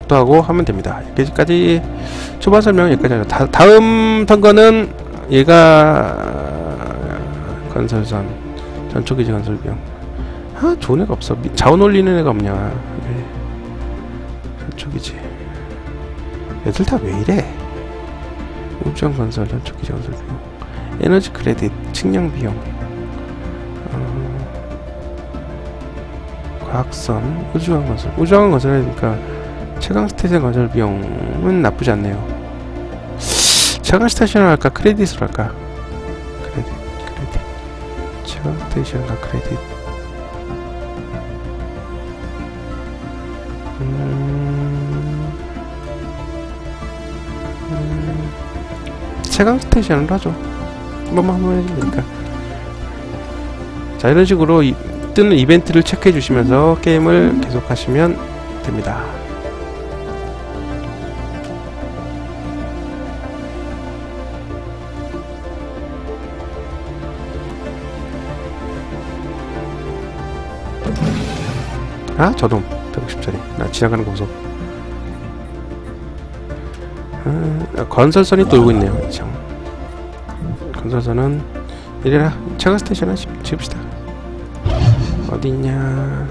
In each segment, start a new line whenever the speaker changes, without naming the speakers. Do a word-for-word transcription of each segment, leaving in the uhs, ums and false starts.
독도하고 하면 됩니다. 여기까지 초반 설명 여기까지 하죠. 다, 다음 선거는 얘가 건설선 전초기지 건설 비용. 아 좋은 애가 없어. 자원 올리는 애가 없냐. 네. 전초기지 애들 다 왜 이래. 우주선 건설 전초기지 건설 비용, 에너지 크레딧, 측량 비용, 어, 과학선, 우주선 건설. 우주선 건설하니까 최강 스테이션 건설 비용은 나쁘지 않네요. 최강 스테이션을 할까 크레딧으로 할까? 크레딧, 크레딧. 최강 스테이션과 크레딧. 음, 음, 최강 스테이션을 하죠. 한 번만 한번 해주면 되니까. 자, 이런 식으로 이, 뜨는 이벤트를 체크해 주시면서 게임을 계속 하시면 됩니다. 아, 저놈 백오십 짜리 나 지나가는 거 보소. 아, 건설선이 또 오고 있네요. 참. 건설선은 이래라. 최강 스테이션 하시 지읍시다. 어디 있냐?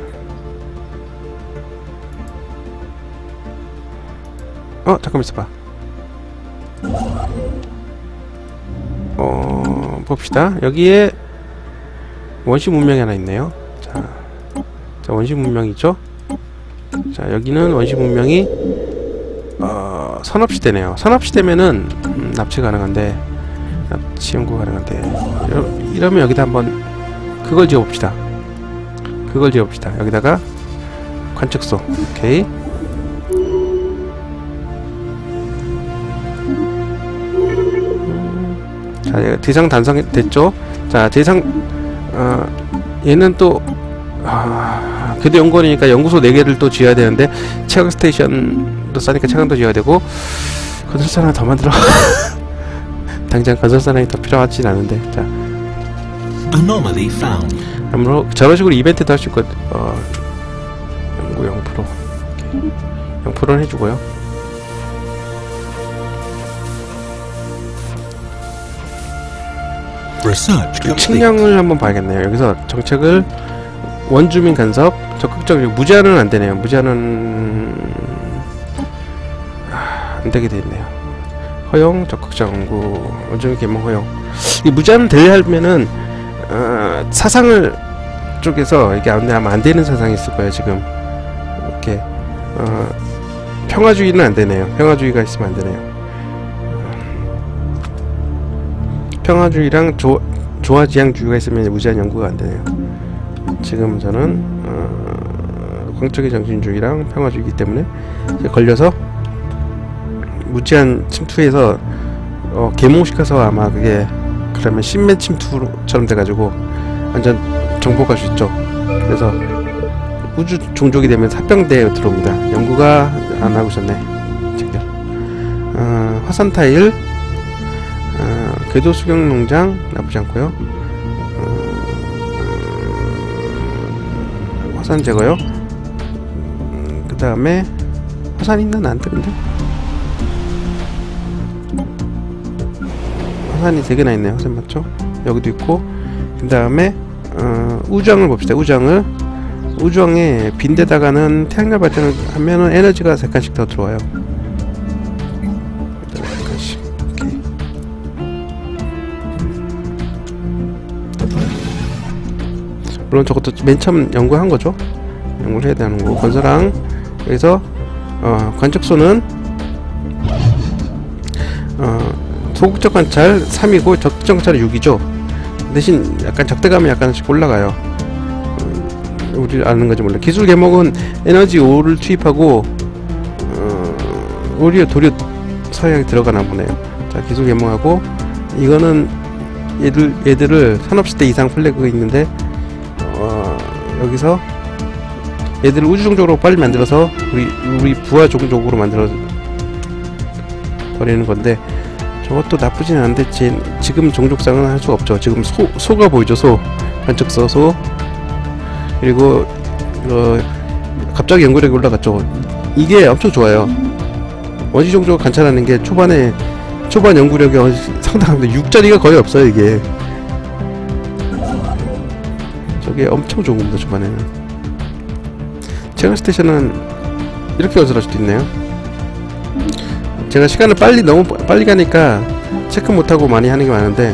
어, 잠깐만 있어봐. 어, 봅시다. 여기에 원시 문명이 하나 있네요. 자, 자 원시 문명이죠. 자, 여기는 원시 문명이 어, 산업시대네요. 산업시대면은 음, 납치 가능한데, 납치 연구 가능한데, 이러, 이러면 여기다 한번 그걸 지어봅시다. 그걸 지어봅시다. 여기다가 관측소. 오케이. 음, 자, 대상 단성됐죠. 자, 대상 어, 얘는 또 아, 궤도 연구원이니까 연구소 네 개를 또 지어야 되는데, 최강 스테이션도 싸니까 최강도 지어야 되고, 건설사 하나 더 만들어. 당장 건설사 하나 더 필요하진 않은데. 자,
Anomaly found.
아무로 저런 식으로 이벤트도 할 수 있거든. 어, 연구 영 퍼센트. 오케이. 영 퍼센트는 해주고요.
Research
측량을 한번 봐야겠네요. 여기서 정책을 원주민 간섭, 적극적으로 무제한은 안 되네요. 무제한은 아, 안 되게 돼 있네요. 허용, 적극적 연구, 원주민 개방 허용. 이 무제한은 되려면은 어, 사상을 쪽에서 이게 아마 안 되는 사상이 있을 거예요. 지금 이렇게 어, 평화주의는 안 되네요. 평화주의가 있으면 안 되네요. 평화주의랑 조, 조화지향주의가 있으면 무제한 연구가 안 되네요. 지금 저는 어, 광적의 정신주의랑 평화주의이기 때문에 걸려서 무제한 침투해서 어, 계몽시켜서 아마 그게 그러면 신매 침투처럼 돼가지고 완전 정복할 수 있죠. 그래서 우주 종족이 되면 합병대에 들어옵니다. 연구가 안 하고 있었네. 지금 어, 화산 타일, 어, 궤도 수경 농장 나쁘지 않고요. 어, 화산 제거요. 음, 그 다음에 화산 있나 안 뜨는데? 화산이 세 개나 있네요. 화산 맞죠? 여기도 있고. 그 다음에 어, 우주항을 봅시다. 우주항을 우주항에 빈대다가는 태양열 발전을 하면은 에너지가 세 칸씩 더 들어와요. 세 칸씩. 오케이. 물론 저것도 맨 처음 연구한 거죠. 연구를 해야 되는 거고. 건설항 여기서 어, 관측소는 어, 소극적 관찰 삼이고 적극적 관찰은 육이죠. 대신 약간 적대감이 약간씩 올라가요. 음, 우리 아는 건지 몰라. 기술 개목은 에너지 오를 투입하고 어, 오히려 도료 사용이 들어가나 보네요. 자, 기술 개목하고 이거는 얘들 얘들을 산업시대 이상 플래그가 있는데 어, 여기서 얘들을 우주종족으로 빨리 만들어서 우리 우리 부하 종족으로 만들어 버리는 건데. 저것도 나쁘진 않은데 제, 지금 종족상은 할 수가 없죠. 지금 소, 소가 보이죠. 소 관측소 소. 그리고 어, 갑자기 연구력이 올라갔죠. 이게 엄청 좋아요. 원시종족 관찰하는 게 초반에 초반 연구력이 어- 상당합니다. 육 짜리가 거의 없어요 이게. 저게 엄청 좋은 겁니다 초반에는. 체험 스테이션은 이렇게 건설할 수도 있네요. 제가 시간을 빨리 너무 빨리 가니까 체크 못하고 많이 하는 게 많은데,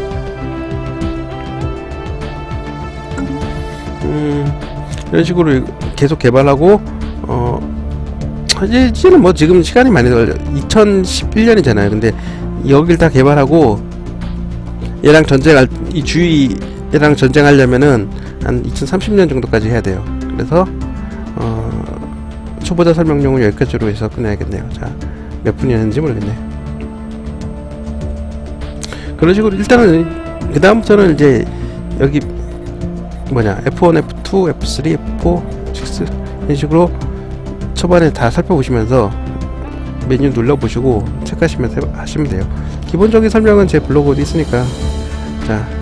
음, 이런 식으로 계속 개발하고, 어, 이제, 이제는 뭐 지금 시간이 많이 걸려. 이천십일 년이잖아요. 근데 여길 다 개발하고 얘랑 전쟁할, 이 주위랑 전쟁하려면은 한 이천삼십 년 정도까지 해야 돼요. 그래서 어, 초보자 설명용은 여기까지로 해서 끝내야겠네요. 자, 몇 분이었는지 모르겠네. 그런 식으로 일단은 그 다음부터는 이제 여기 뭐냐 에프 원, 에프 투, 에프 쓰리, 에프 포, 식스 이런 식으로 초반에 다 살펴보시면서 메뉴 눌러보시고 체크하시면서 하시면 돼요. 기본적인 설명은 제 블로그에 있으니까. 자,